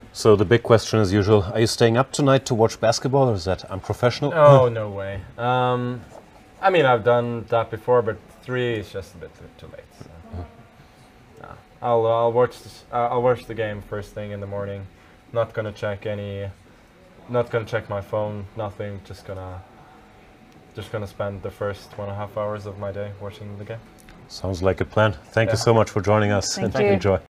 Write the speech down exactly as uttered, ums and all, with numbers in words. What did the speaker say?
So the big question as usual, are you staying up tonight to watch basketball, or is that unprofessional? Oh, no way. Um, I mean, I've done that before, but three is just a bit too, too late. So. Nah. I'll I'll watch this, uh, I'll watch the game first thing in the morning. Not gonna check any, not gonna check my phone. Nothing. Just gonna just gonna spend the first one and a half hours of my day watching the game. Sounds like a plan. Thank Yeah. you so much for joining us, Thank and you. enjoy.